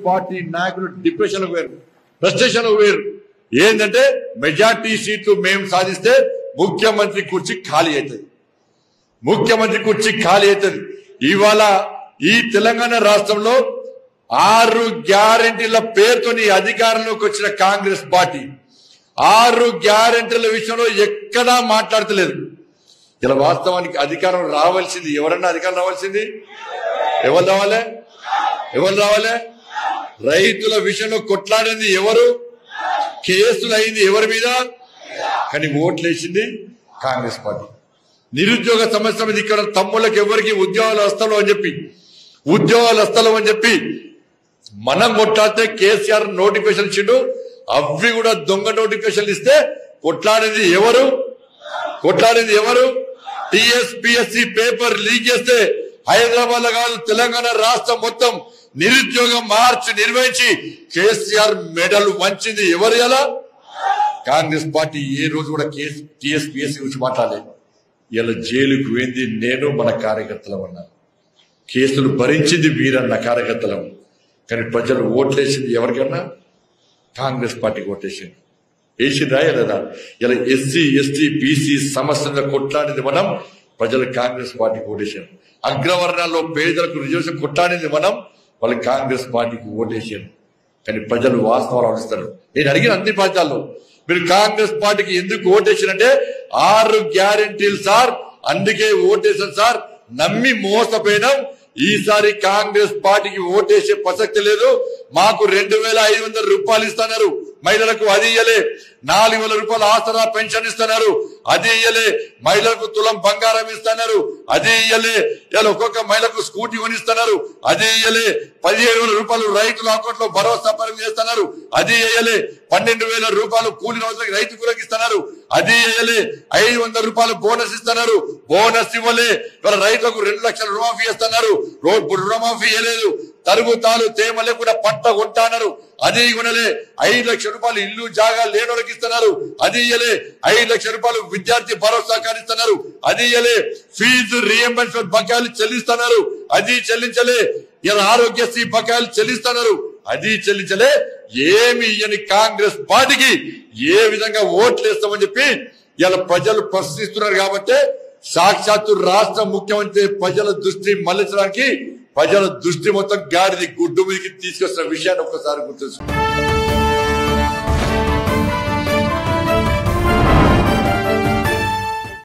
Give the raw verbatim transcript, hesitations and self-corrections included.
Party నాయకులు depression వేరు, frustration వేరు. ఏంటంటే మెజార్టీ సీట్లు మేము సాధిస్తే ముఖ్యమంత్రి కుర్చీ ఖాళీ అవుతుంది, ముఖ్యమంత్రి కుర్చీ ఖాళీ అవుతుంది. ఇవాళ ఈ తెలంగాణ రాష్ట్రంలో ఆరు గ్యారెంటీల పేరుతోని అధికారంలోకి వచ్చిన కాంగ్రెస్ పార్టీ ఆరు గ్యారెంటీల విషయంలో ఎక్కడా మాట్లాడతలేదు. ఇలా వాస్తవానికి అధికారం రావాల్సింది ఎవరన్నా అధికారం రావాల్సింది ఎవరు రావాలి ఎవరు రావాలి రైతుల విషయంలో కొట్లాడింది ఎవరు, కేసులు అయింది ఎవరి మీద, కానీ ఓట్లు వేసింది కాంగ్రెస్ పార్టీ. నిరుద్యోగ సమస్య మీద ఇక్కడ తమ్ముళ్ళకి ఎవరికి ఉద్యోగాలు వస్తాలో అని చెప్పి ఉద్యోగాలు వస్తాలో అని చెప్పి మనం కొట్లాడితే కేసీఆర్ నోటిఫికేషన్ ఇచ్చిండు, అవి కూడా దొంగ నోటిఫికేషన్ ఇస్తే కొట్లాడేది ఎవరు కొట్లాడేది ఎవరు టీఎస్పీఎస్సీ పేపర్ లీక్ చేస్తే హైదరాబాద్ లో కాదు తెలంగాణ రాష్ట్రం మొత్తం నిరుద్యోగ మార్చ్ నిర్వహించి కేసీఆర్ మెడల్ వంచింది ఎవరు? ఎలా కాంగ్రెస్ పార్టీ ఏ రోజు కూడా టీఎస్పీఎస్సీ గురించి మాట్లాడలేదు. ఇలా జైలుకు పోయింది నేను, మన కార్యకర్తలం అన్నా, కేసులు భరించింది వీరన్న కార్యకర్తలం. కానీ ప్రజలు ఓట్లేసింది ఎవరికన్నా కాంగ్రెస్ పార్టీకి ఓట్లేసింది. వేసింది రాయలేదా? ఇలా ఎస్సీ ఎస్టీ బీసీ సమస్యల కొట్లాడింది మనం, ప్రజలు కాంగ్రెస్ పార్టీకి ఓటేసారు. అగ్రవర్ణాల్లో పేదలకు రిజర్వేషన్ కొట్లాడింది మనం, వాళ్ళు కాంగ్రెస్ పార్టీకి ఓటేసారు. కానీ ప్రజలు వాస్తవాలు ఆలోచిస్తారు. నేను అడిగిన అన్ని ప్రాంతాల్లో మీరు కాంగ్రెస్ పార్టీకి ఎందుకు ఓటేసారంటే ఆరు గ్యారెంటీలు సార్, అందుకే ఓటేసాను సార్, నమ్మి మోసపోయినాం. ఈసారి కాంగ్రెస్ పార్టీకి ఓటేసే ప్రసక్తి లేదు. మాకు రెండు వేల ఐదు వందల రూపాయలు ఇస్తున్నారు మహిళలకు, అది ఇయ్యలే. నాలుగు వేల రూపాయలు ఆసరా పెన్షన్ ఇస్తున్నారు, అది ఇయ్యలే. మహిళలకు తులం బంగారం ఇస్తున్నారు, అది ఇయ్యలే. ఇలా ఒక్కొక్క మహిళకు స్కూటీ కొనిస్తున్నారు, అది ఇయ్యలే. పదిహేడు వేల రూపాయలు రైతుల అకౌంట్ లో భరోసా పరం చేస్తున్నారు, అది ఇయ్యలే. పన్నెండు వేల రూపాయలు కూలి రోజులకి రైతు కూలకి ఇస్తున్నారు, అది ఇయ్యలే. ఐదు వందల రూపాయలు బోనస్ ఇస్తున్నారు, బోనస్ ఇవ్వలే. ఇవాళ రైతులకు రెండు లక్షల రుణమాఫీ ఇస్తున్నారు, రుణమాఫీ ఇవ్వలేదు. తరుగుతాలు తేమ లేకుండా పంట కొంటాన్నారు, అది ఇవ్వలే. ఐదు లక్షల రూపాయలు ఇల్లు జాగా లేని వాళ్ళకి ఇస్తున్నారు, అది ఇయ్యలే. ఐదు లక్షల రూపాయలు విద్యార్థి భరోసా ఇస్తున్నారు, అది ఇయ్యలే. ఫీజు రియంబర్స్మెంట్ బకాయిలు చెల్లిస్తున్నారు, అది చెల్లించలే. ఇలా ఆరోగ్యశ్రీ బకాయిలు చెల్లిస్తున్నారు, అది చెల్లించలే. ఏమి ఇయ్యని కాంగ్రెస్ పార్టీకి ఏ విధంగా ఓట్లు వేస్తామని చెప్పి ఇలా ప్రజలు ప్రశ్నిస్తున్నారు. కాబట్టి సాక్షాత్తు రాష్ట్ర ముఖ్యమంత్రి ప్రజల దృష్టి మళ్లించడానికి ప్రజల దృష్టి మొత్తం గాడిది గుడ్డు మీదకి తీసుకొస్తున్న విషయాన్ని ఒక్కసారి గుర్తుంచుకోండి.